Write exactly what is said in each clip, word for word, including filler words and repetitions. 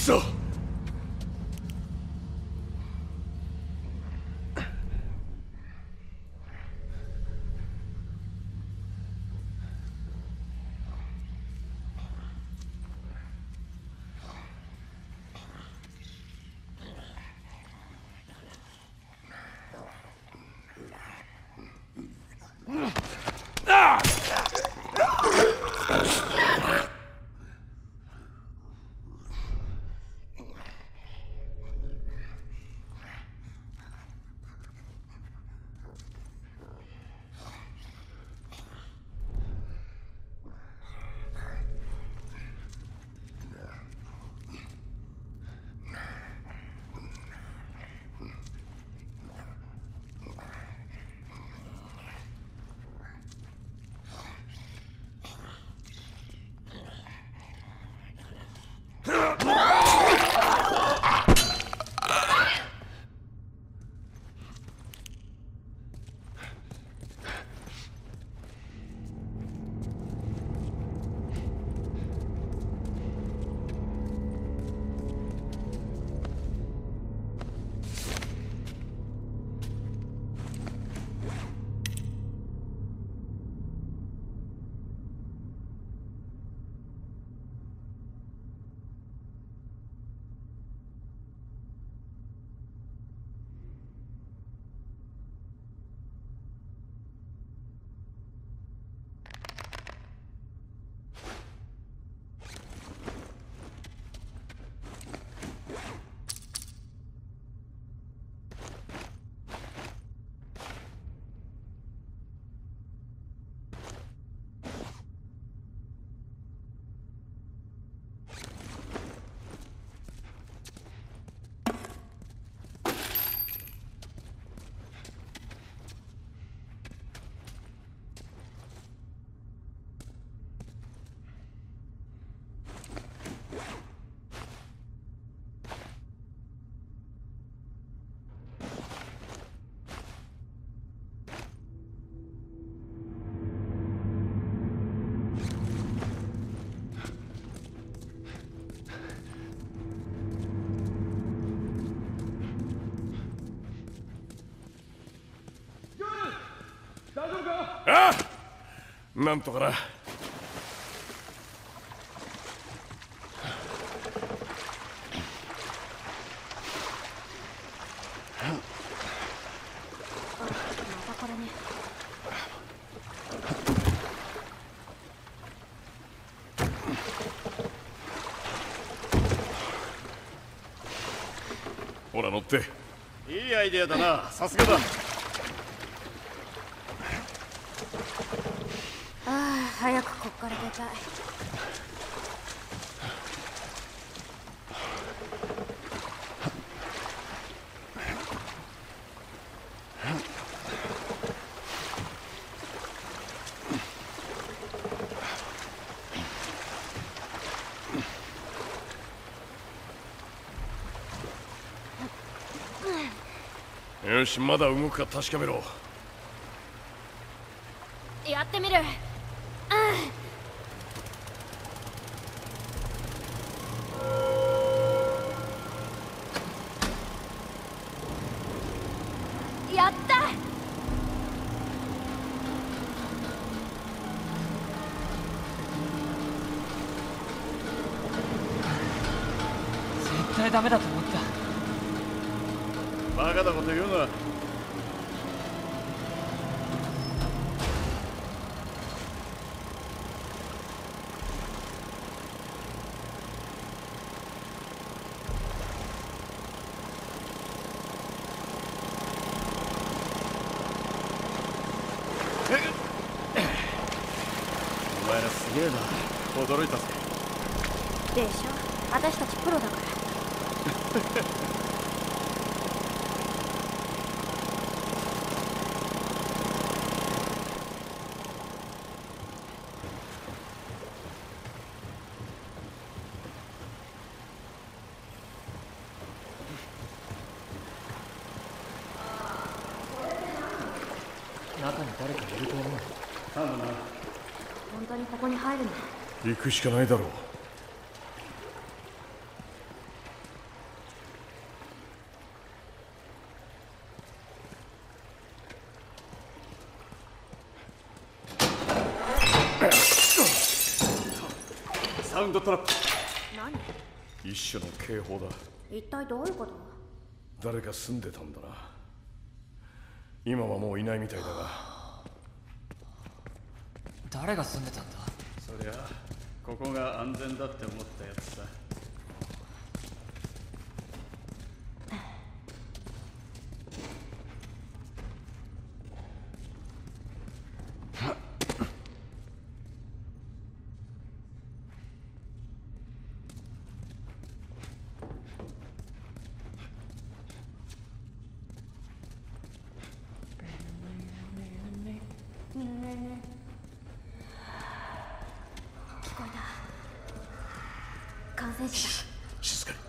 そ。ああ、なんとかな。ほら乗って。 いいアイデアだな、さすがだ。 ああ、早くこっから出たい。 よし、まだ動くか確かめろ。 やってみる。やった。 絶対ダメだと思った。 バカなこと言うな。お前らすげえな、驚いたぜ。 でしょ、私たちプロだから。 中に誰かいると思う。 多分な。 本当にここに入るの？ 行くしかないだろう。 ウンドトラップ。 何？ 一種の警報だ。 一体どういうこと？ 誰か住んでたんだな。今はもういないみたいだが。 誰が住んでたんだ？ そりゃここが安全だって思ったやつさ。 聞こえた。感染者だ。 静かに。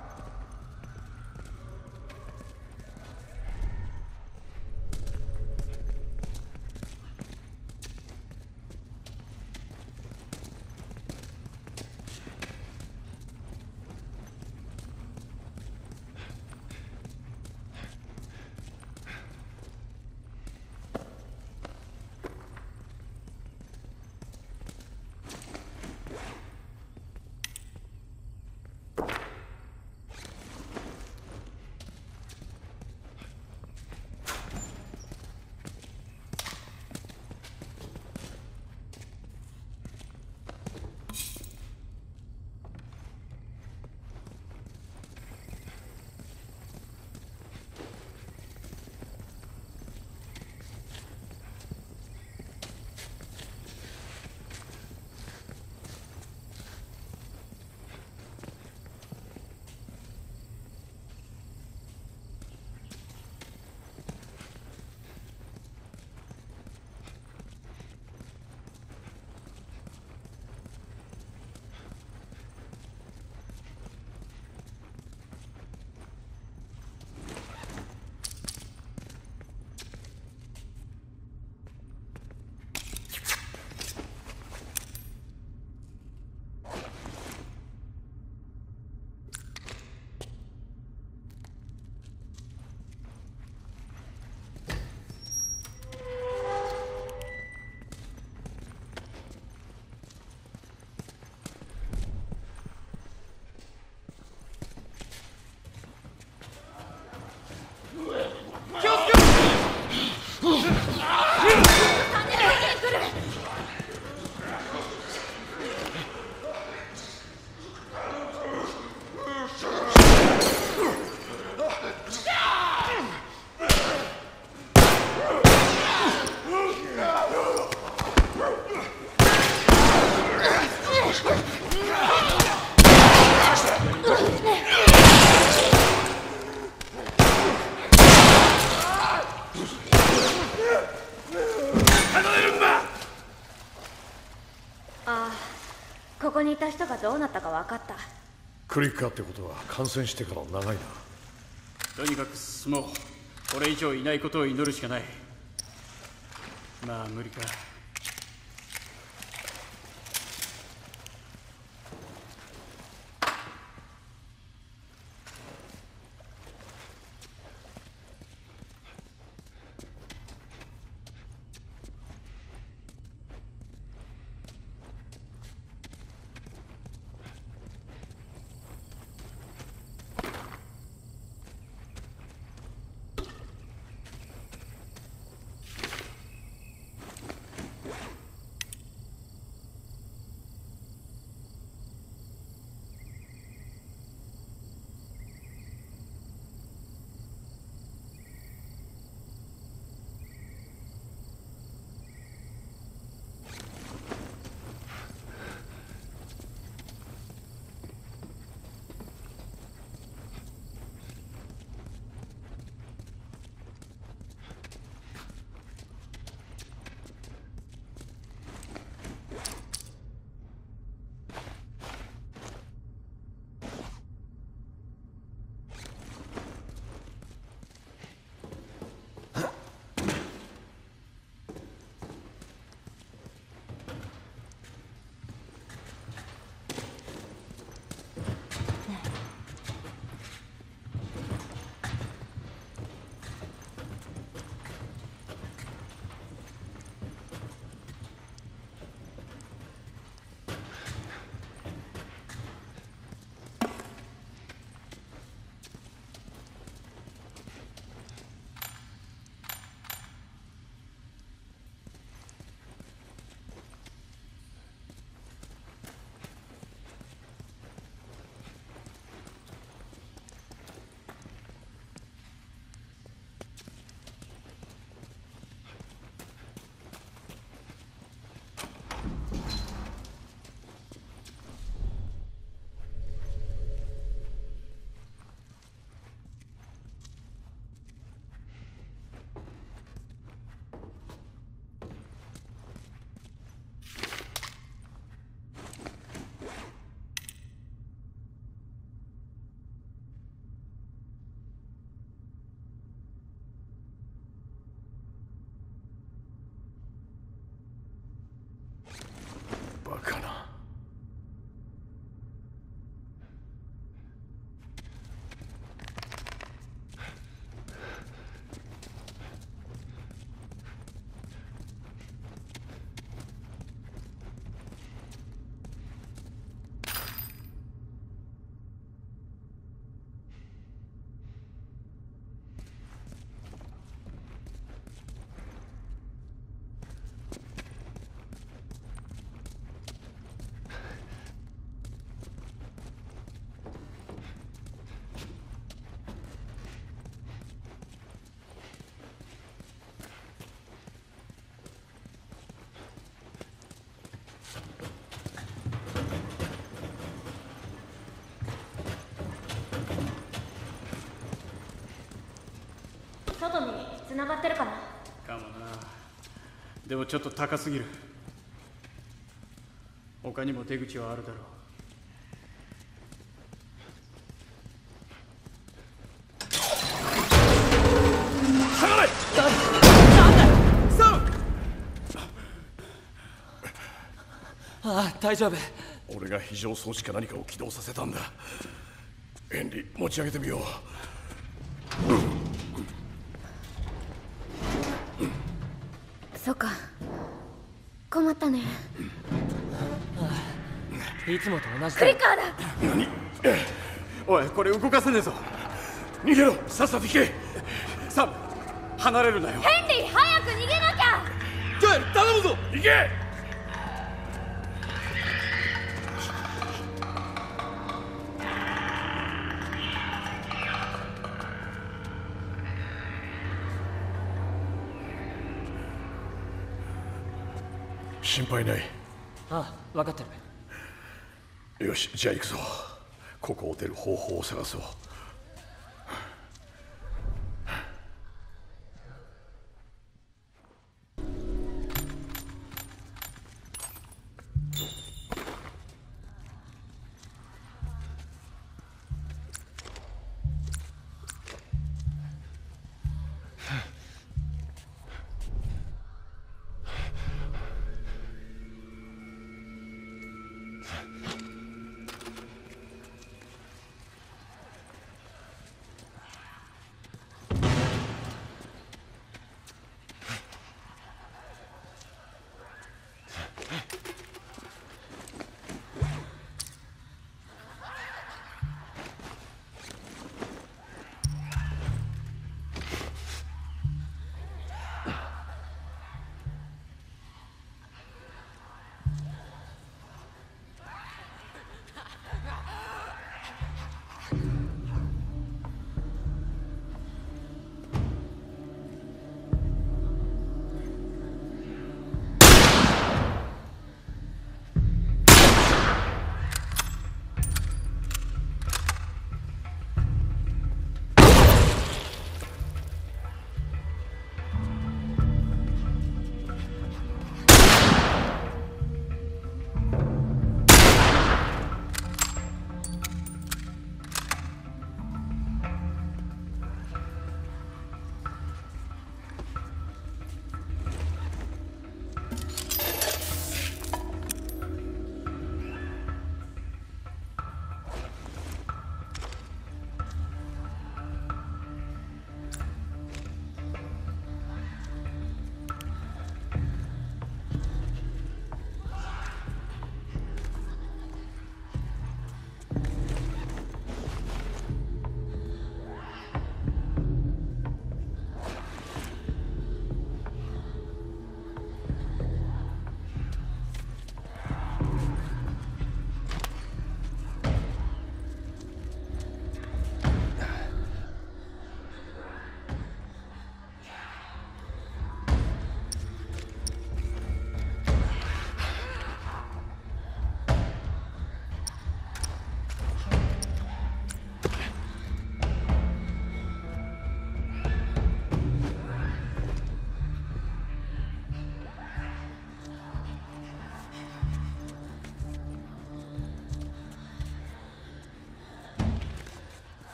ここにいた人がどうなったか分かった。 クリッカーってことは感染してから長いな。 とにかく進もう。これ以上いないことを祈るしかない。まあ無理か。 繋がってるかな。 かもな。でもちょっと高すぎる。他にも出口はあるだろう。 下がれ。 ああ、大丈夫。 俺が非常装置か何かを起動させたんだ。ヘンリー、持ち上げてみよう。 そっか、困ったね。 いつもと同じだ。 クリッカーだ。 何？ おい、これ動かせねえぞ。 逃げろ、さっさと行け。 サム、離れるなよ。 ヘンリー、早く逃げなきゃ。 ジョエル、頼むぞ。 行け。心配ない。 ああ、分かってる。 よし、じゃあ行くぞ。ここを出る方法を探そう。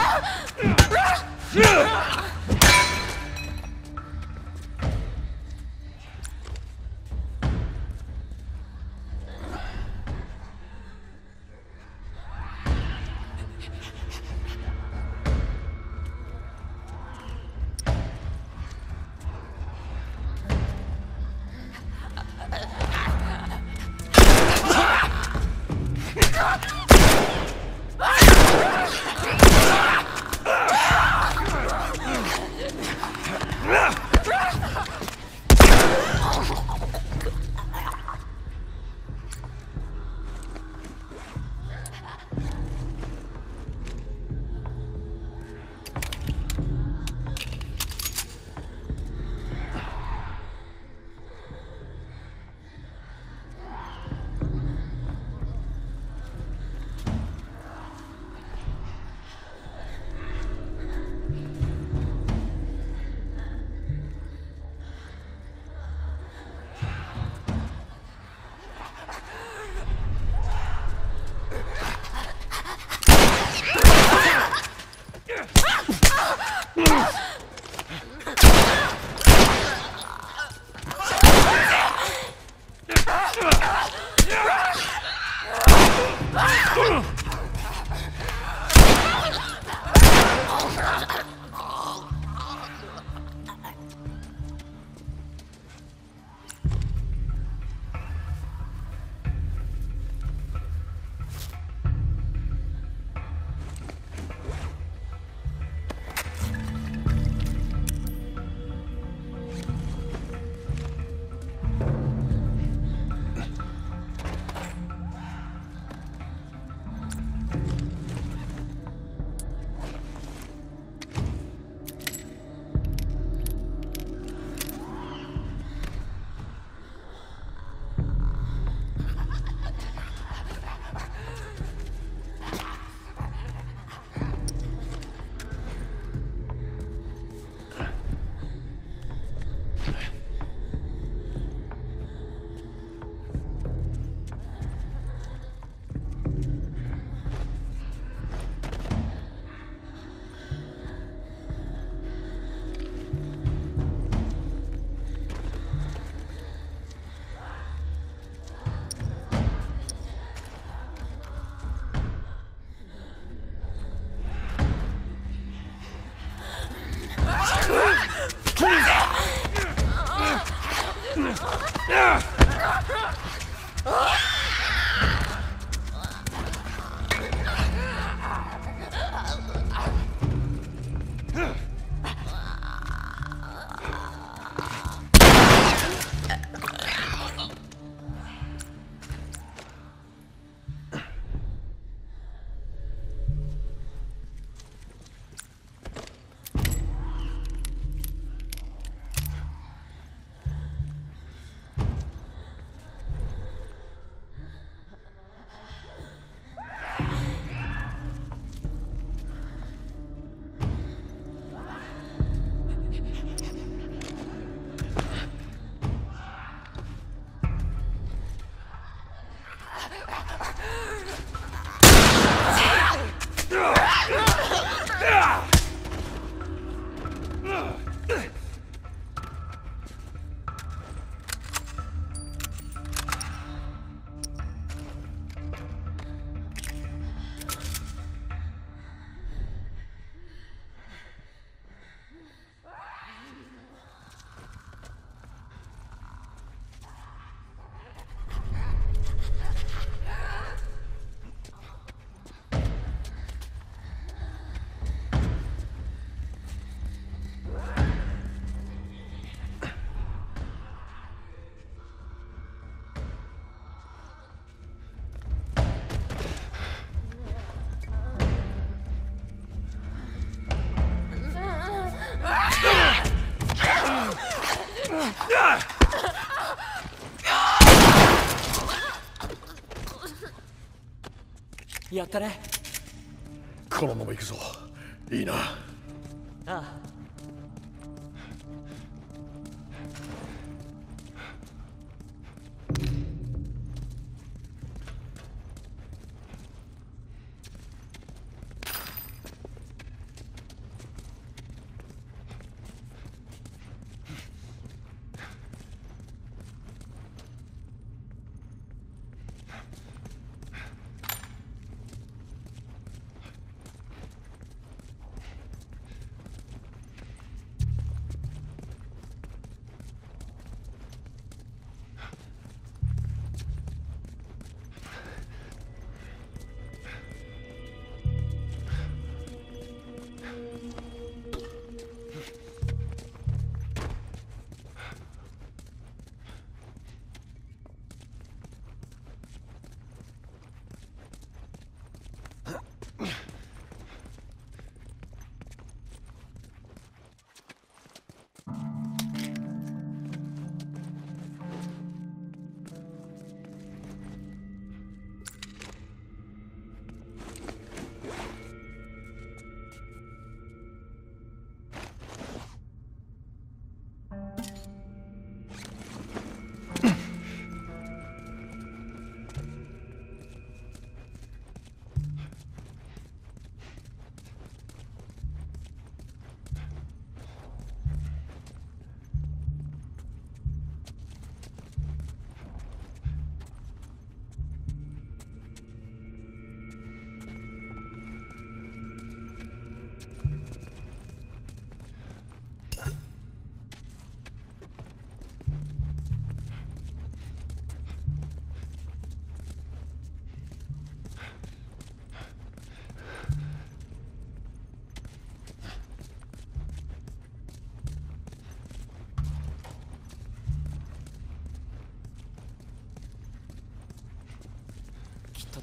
やったね。 このまま行くぞ。いいな。 ああ。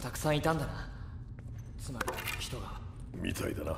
たくさんいたんだな。つまり人が。 みたいだな。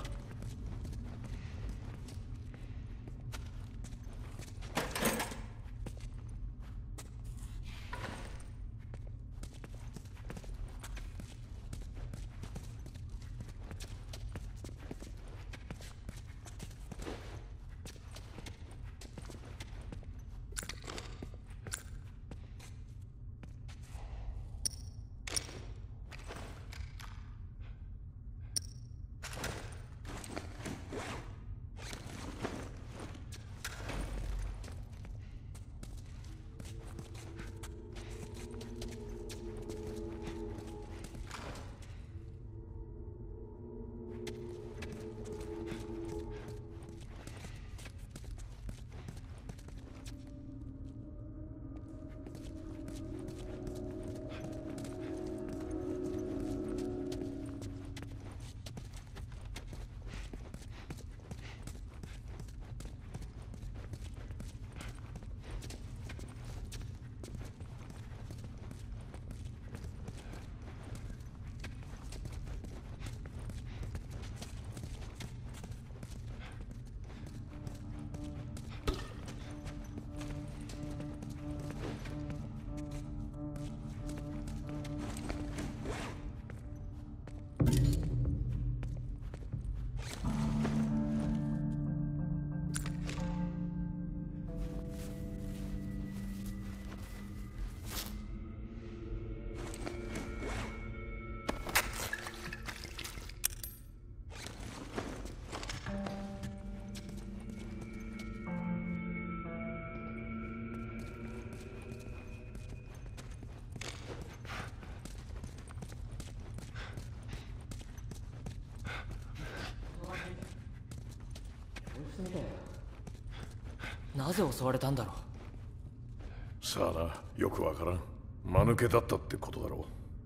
なぜ襲われたんだろう。さあな、よくわからん。間抜けだったってことだろう。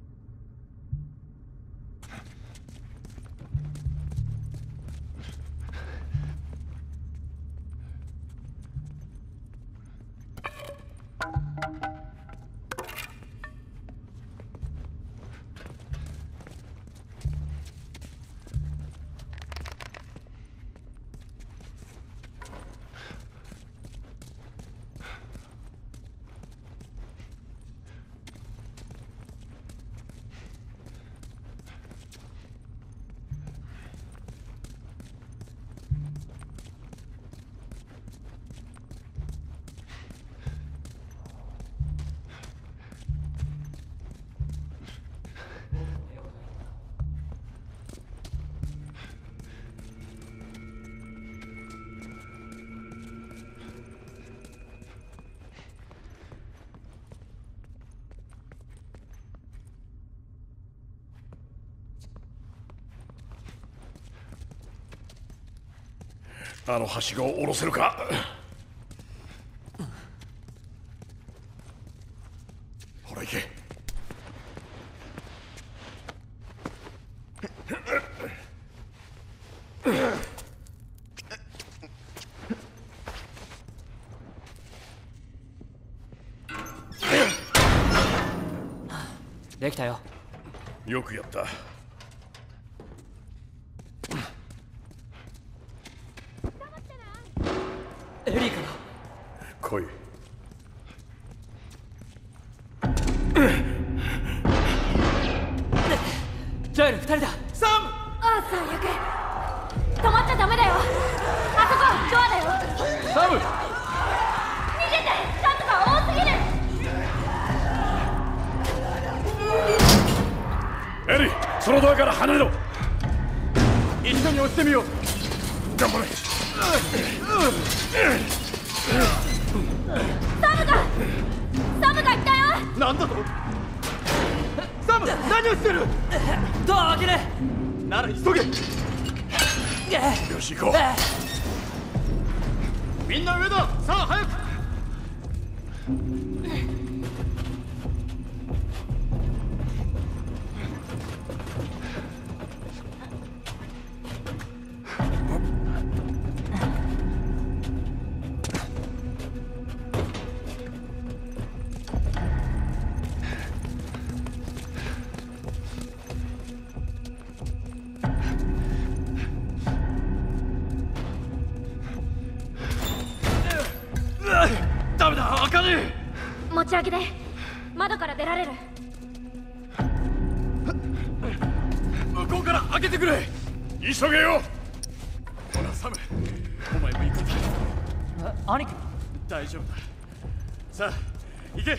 あのはしごを下ろせるか。ほら行け。 できたよ。 よくやった。 エリーかな。 来い。 ジョエル、二人だ。 サム。 ああ、最悪。止まっちゃダメだよ。あそこドアだよ。 サム。 逃げて。数が多すぎる。 エリー、そのドアから離れろ。 一緒に押してみよう。 頑張れ。 サムがサムがいたよ。 なんだと。サム、何をしてる。 ドア開ける。 なら急げ。 よし行こう。 みんな上だ。さあ早く。 持ち上げで窓から出られる。 向こうから開けてくれ。 急げよ。 ほらサム、お前も行くんだ。 え兄貴。 大丈夫だ。さあ行け。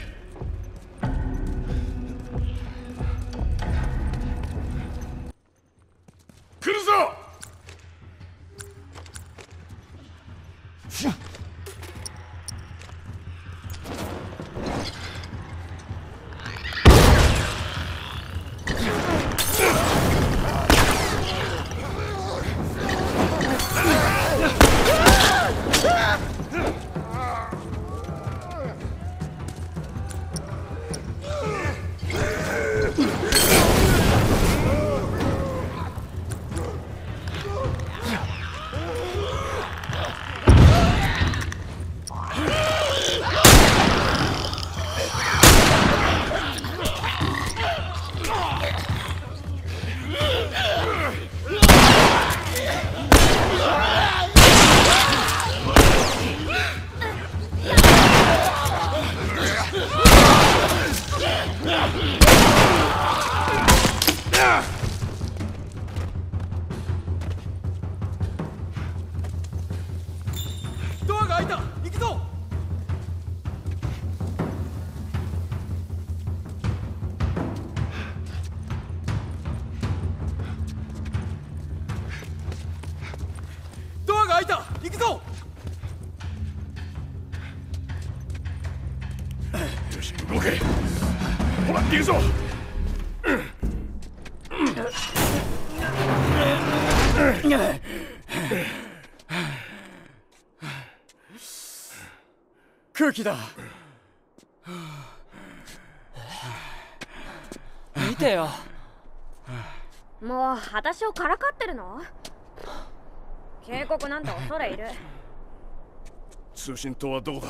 来るぞ。 ドアが開いた。行くぞ。ドアが開いた。行くぞ。 よし動け。ほら行くぞ。 空気だ。 見てよ。 もう私をからかってるの？警告なんて恐れいる。 通信塔はどこだ？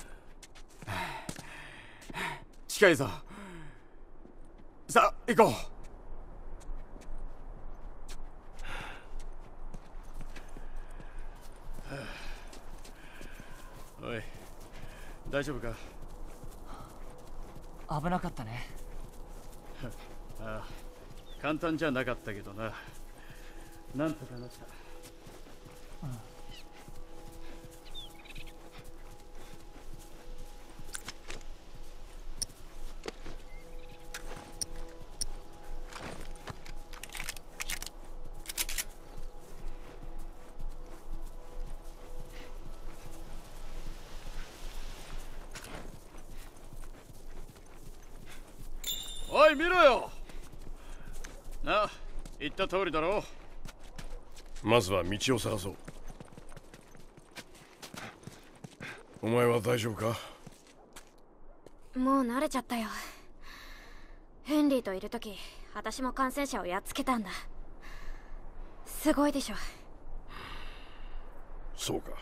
近いぞ。さあ行こう。おい、大丈夫か？ 危なかったね。 ああ、簡単じゃなかったけどな。なんとかなった。おい見ろよ。なあ、言った通りだろう。 まずは道を探そう。お前は大丈夫か？ もう慣れちゃったよ。ヘンリーといるとき私も感染者をやっつけたんだ。すごいでしょ。 そうか。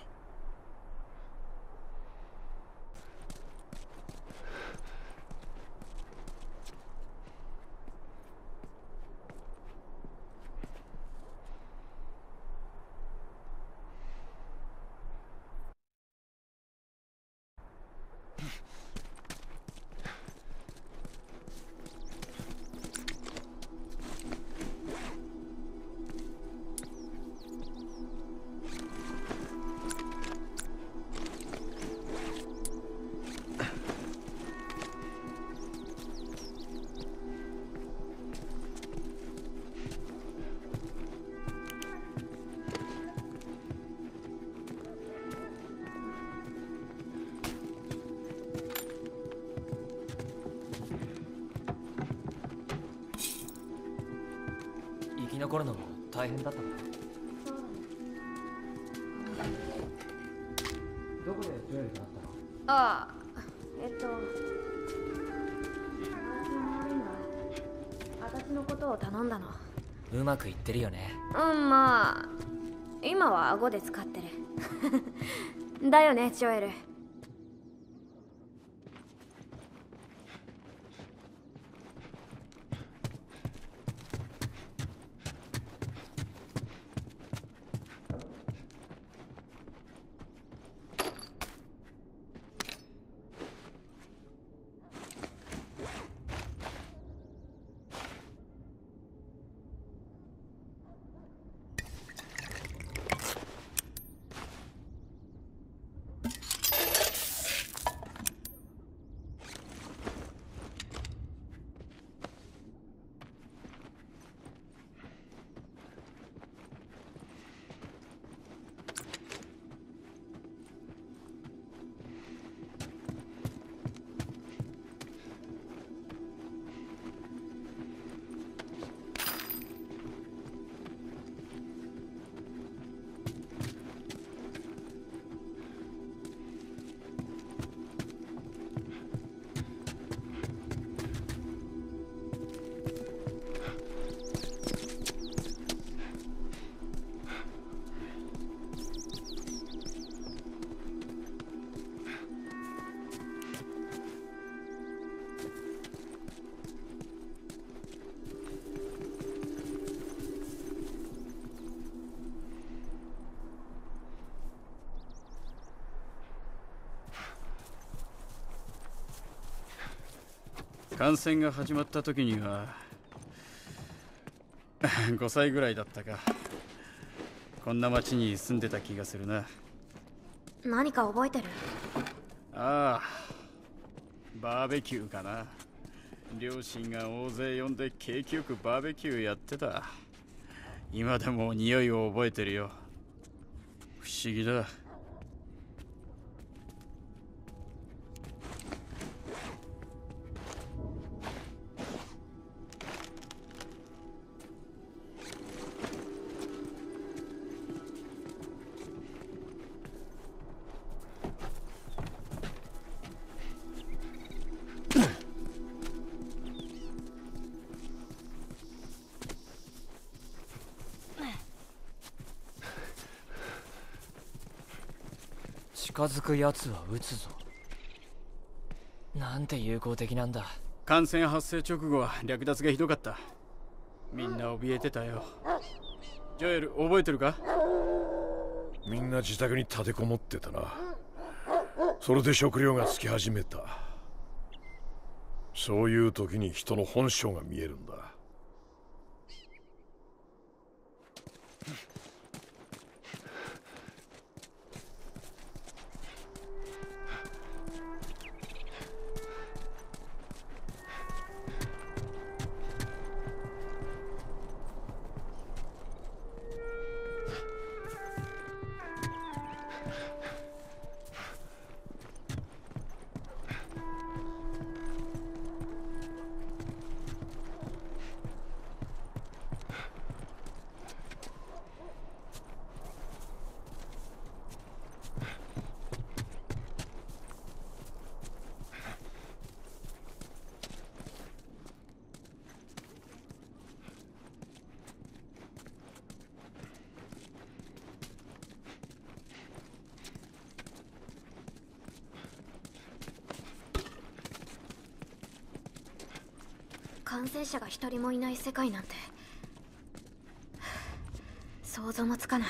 生き残るのも大変だったのか。どこでジョエルと会ったの？ ああ、えっと私のことを頼んだの。 うまくいってるよね。 うん、まあ今は顎で使ってる。だよねジョエル。 感染が始まった時にはごさいぐらいだったか。こんな町に住んでた気がするな。 何か覚えてる？ ああ、バーベキューかな。両親が大勢呼んで景気よくバーベキューやってた。今でも匂いを覚えてるよ。不思議だ。 近づくやつは撃つぞ。なんて友好的なんだ。 感染発生直後は略奪がひどかった。みんな怯えてたよ。ジョエル、覚えてるか？ みんな自宅に立てこもってたな。それで食料がつき始めた。そういう時に人の本性が見えるんだ。 感染者が一人もいない世界なんて想像もつかない。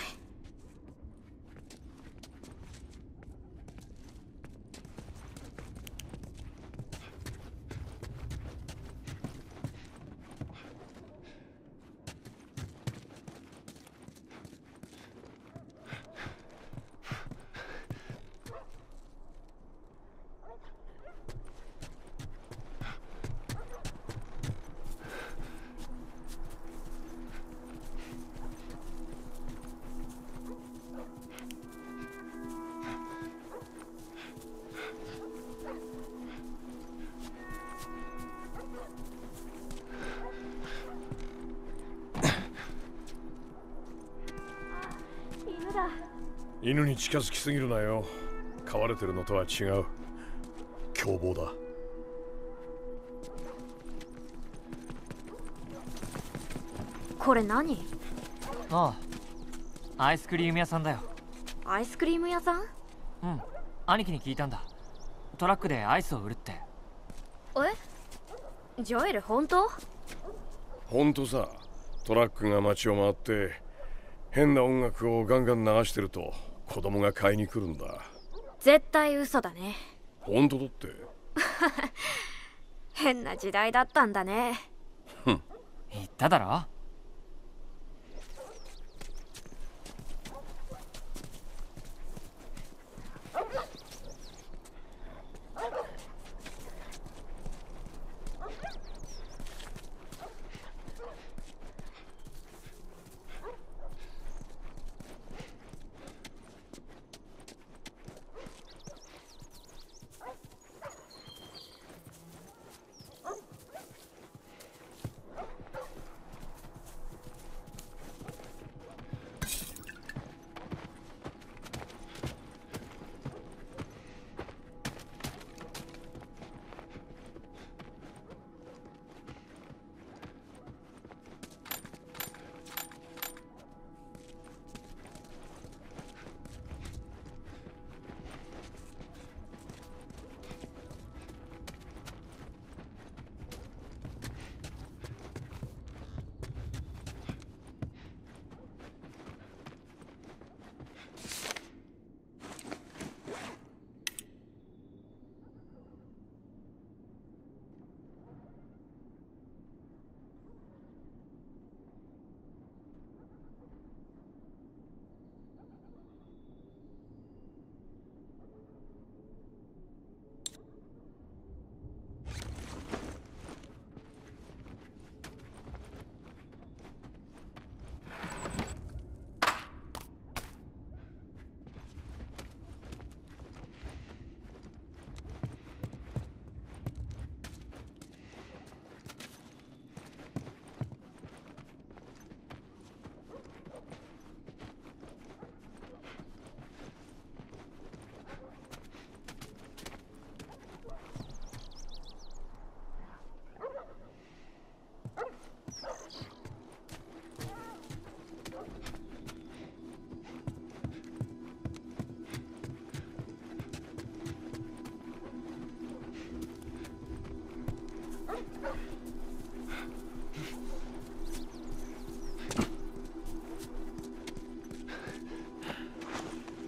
犬に近づきすぎるなよ。飼われてるのとは違う。凶暴だ。 これ何？ ああ、アイスクリーム屋さんだよ。 アイスクリーム屋さん？ うん、兄貴に聞いたんだ。トラックでアイスを売るって。 え？ジョエル、本当？ 本当さ。トラックが街を回って変な音楽をガンガン流してると子供が買いに来るんだ。 絶対嘘だね。 本当だって。 変な時代だったんだね。 言っただろ。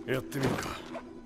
やってみるか。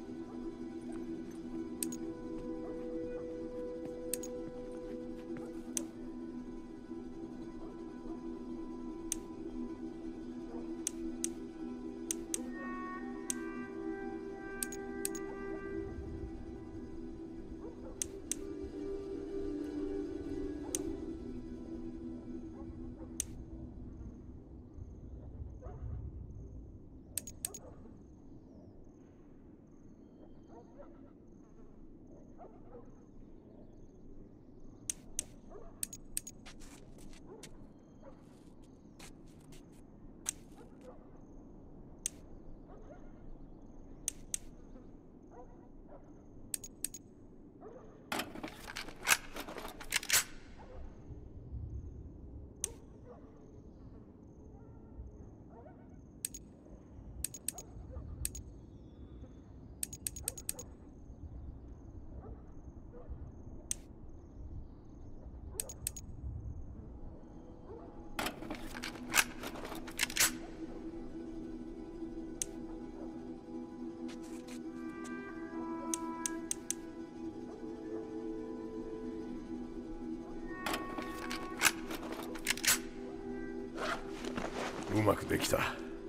うまくできた。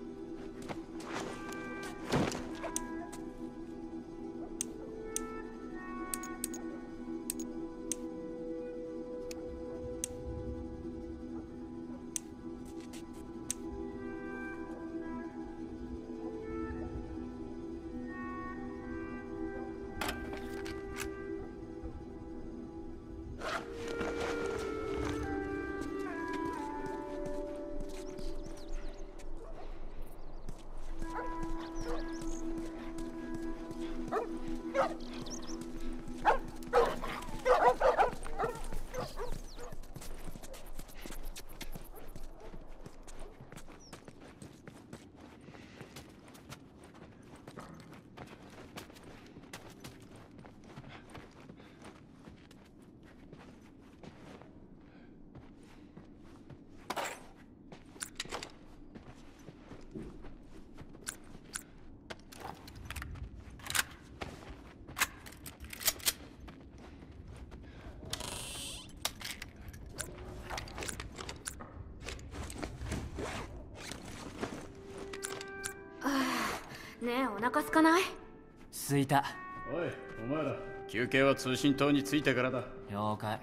ねえ、お腹空かない？ すいた。 おい、お前ら休憩は通信塔に着いてからだ。 了解。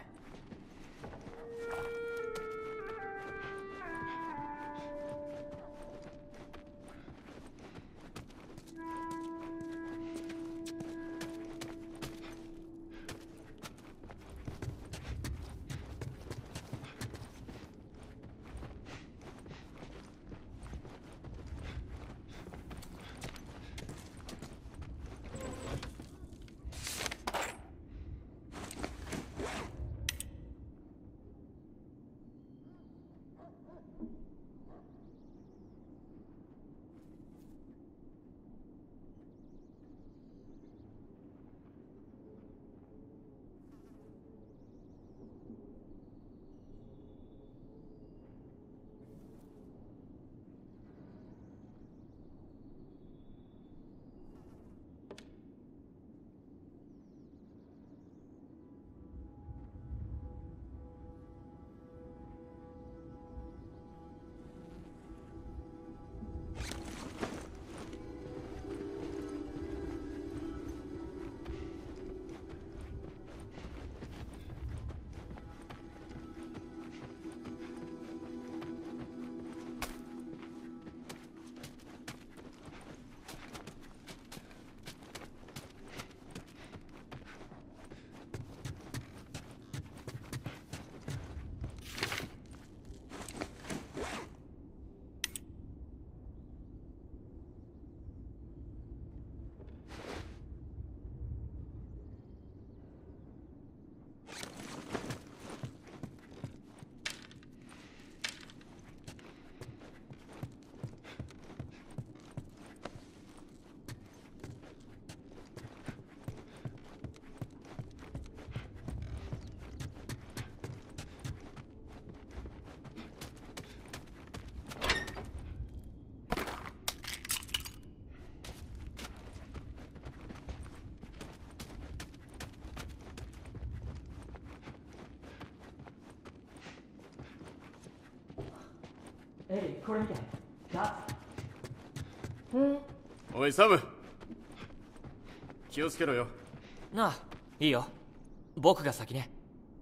ヘイ、これ見て。だ。 えおいサム、気をつけろよ。 なあ、いいよ。僕が先ね。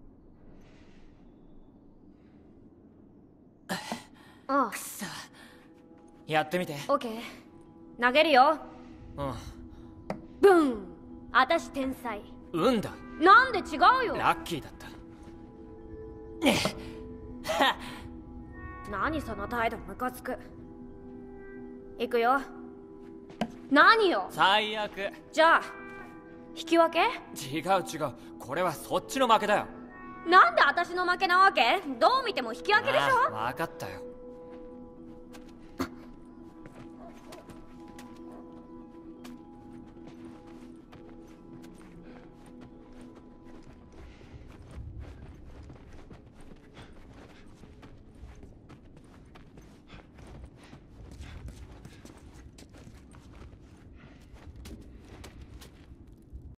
ああ、 くそ。やってみて。 オッケー。投げるよ。 うん。 ブーン。私天才。 運だ。 なんで違うよ。 ラッキーだった。 何その態度、ムカつく。行くよ。何よ。 最悪。 じゃあ引き分け？ 違う違う、これはそっちの負けだよ。 なんで私の負けなわけ？どう見ても引き分けでしょ。 ああ、分かったよ。